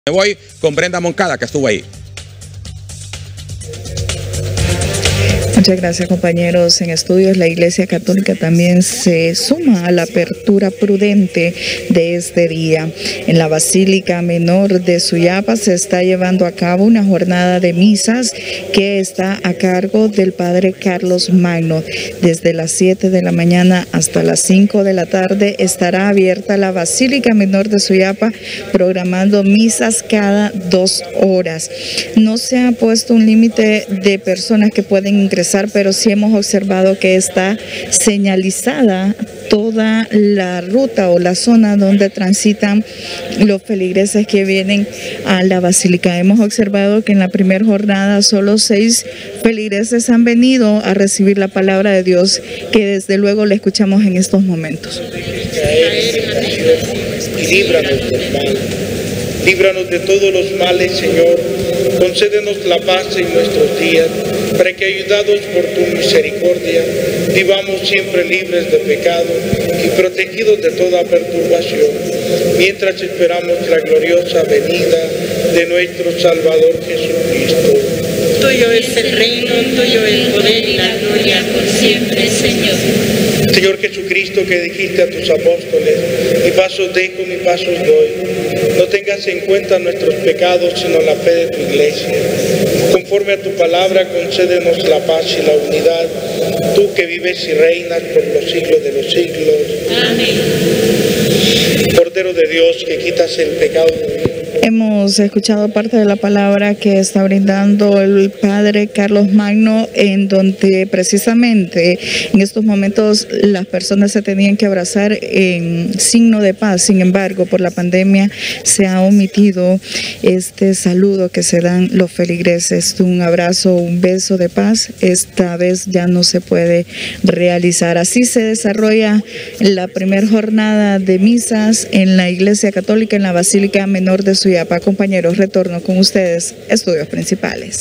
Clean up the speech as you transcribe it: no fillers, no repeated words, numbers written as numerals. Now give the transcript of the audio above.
Me voy con Brenda Moncada, que estuvo ahí. Muchas gracias, compañeros en estudios. La Iglesia Católica también se suma a la apertura prudente de este día. En la Basílica Menor de Suyapa se está llevando a cabo una jornada de misas que está a cargo del Padre Carlos Magno. Desde las 7 de la mañana hasta las 5 de la tarde estará abierta la Basílica Menor de Suyapa, programando misas cada 2 horas. No se ha puesto un límite de personas que pueden ingresar, pero sí hemos observado que está señalizada toda la ruta o la zona donde transitan los feligreses que vienen a la basílica. Hemos observado que en la primera jornada solo 6 feligreses han venido a recibir la palabra de Dios, que desde luego le escuchamos en estos momentos. Y líbranos del mal. Líbranos de todos los males, Señor. Concédenos la paz en nuestros días, para que, ayudados por tu misericordia, vivamos siempre libres de pecado y protegidos de toda perturbación, mientras esperamos la gloriosa venida de nuestro Salvador Jesucristo. Tuyo es el reino, tuyo el poder y la gloria por siempre, Señor. Señor Jesucristo, que dijiste a tus apóstoles: mi paz os dejo, mi paz os doy. No tengas en cuenta nuestros pecados, sino la fe de tu Iglesia. Conforme a tu palabra, concédenos la paz y la unidad, tú que vives y reinas por los siglos de los siglos. Amén. Cordero de Dios, que quitas el pecado del mundo. Hemos escuchado parte de la palabra que está brindando el Padre Carlos Magno, en donde precisamente en estos momentos las personas se tenían que abrazar en signo de paz. Sin embargo, por la pandemia se ha omitido este saludo que se dan los feligreses. Un abrazo, un beso de paz, esta vez ya no se puede realizar. Así se desarrolla la primera jornada de misas en la Iglesia Católica en la Basílica Menor de Suyapa. Compañeros, retorno con ustedes, estudios principales.